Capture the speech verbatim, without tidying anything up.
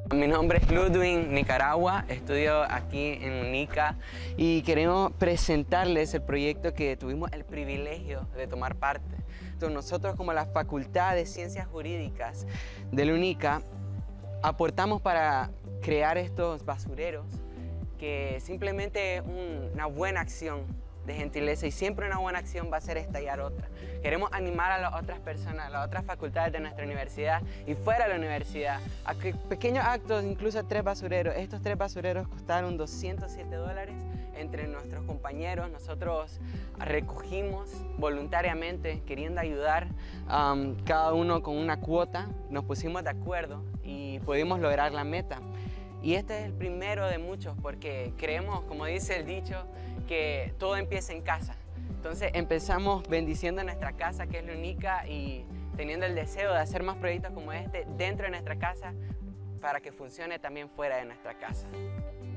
Mi nombre es Ludwig, Nicaragua, estudio aquí en UNICA y queremos presentarles el proyecto que tuvimos el privilegio de tomar parte. Entonces, nosotros como la Facultad de Ciencias Jurídicas de la UNICA aportamos para crear estos basureros que simplemente es un, una buena acción de gentileza, y siempre una buena acción va a ser estallar otra. Queremos animar a las otras personas, a las otras facultades de nuestra universidad y fuera de la universidad a que pequeños actos, incluso tres basureros. Estos tres basureros costaron doscientos siete dólares entre nuestros compañeros. Nosotros recogimos voluntariamente queriendo ayudar, um, cada uno con una cuota. Nos pusimos de acuerdo y pudimos lograr la meta. Y este es el primero de muchos, porque creemos, como dice el dicho, que todo empieza en casa. Entonces empezamos bendiciendo nuestra casa, que es la única, y teniendo el deseo de hacer más proyectos como este dentro de nuestra casa para que funcione también fuera de nuestra casa.